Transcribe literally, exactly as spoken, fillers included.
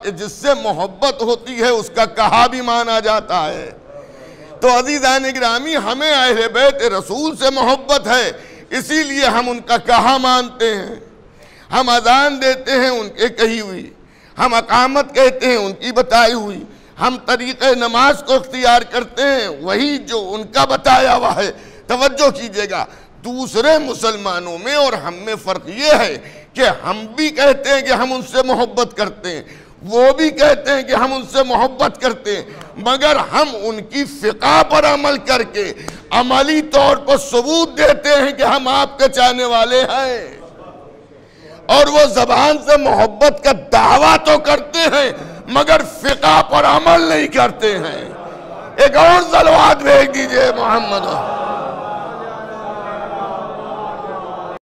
कि जिससे मोहब्बत होती है उसका कहा भी माना जाता है। तो अज़ीज़ान गिरामी, हमें अहले बैत रसूल से मोहब्बत है, इसीलिए हम उनका कहा मानते हैं। हम अज़ान देते हैं उनके कही हुई, हम अकामत कहते हैं उनकी बताई हुई, हम तरीक़े नमाज को इख्तियार करते हैं वही जो उनका बताया हुआ है। तवज्जो कीजिएगा, दूसरे मुसलमानों में और हम में फ़र्क ये है कि हम भी कहते हैं कि हम उनसे मोहब्बत करते हैं, वो भी कहते हैं कि हम उनसे मोहब्बत करते हैं, मगर हम उनकी फ़िक़ा पर अमल करके अमली तौर पर सबूत देते हैं कि हम आपके चाहने वाले हैं। और वो ज़बान से मोहब्बत का दावा तो करते हैं मगर फ़िक़ा पर अमल नहीं करते हैं। एक और सलवात भेज दीजिए मोहम्मद।